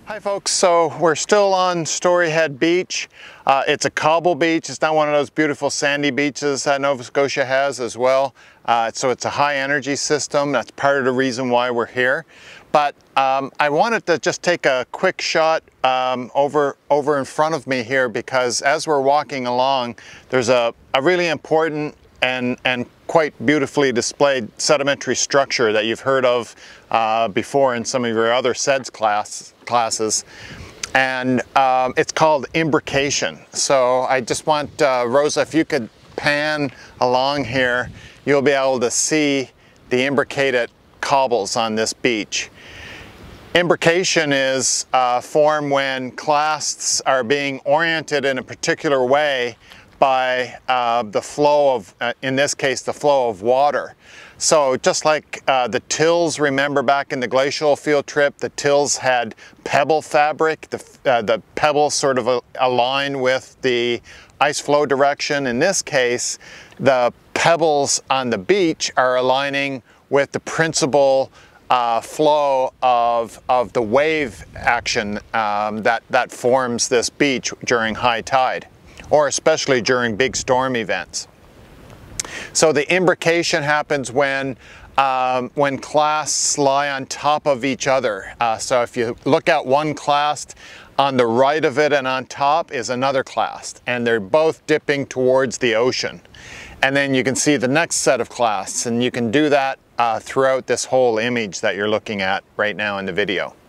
Hi folks, so we're still on Storyhead Beach. It's a cobble beach. It's not one of those beautiful sandy beaches that Nova Scotia has as well. So it's a high energy system. That's part of the reason why we're here. But I wanted to just take a quick shot over in front of me here, because as we're walking along, there's a really important and quite beautifully displayed sedimentary structure that you've heard of before in some of your other SEDS classes. And it's called imbrication. So I just want, Rosa, if you could pan along here, you'll be able to see the imbricated cobbles on this beach. Imbrication is formed when clasts are being oriented in a particular way by the flow of, in this case, the flow of water. So just like the tills, remember back in the glacial field trip, the tills had pebble fabric. The pebbles sort of align with the ice flow direction. In this case, the pebbles on the beach are aligning with the principal flow of the wave action that forms this beach during high tide, or especially during big storm events. So the imbrication happens when clasts lie on top of each other. So if you look at one clast, on the right of it and on top is another clast, and they're both dipping towards the ocean. And then you can see the next set of clasts, and you can do that throughout this whole image that you're looking at right now in the video.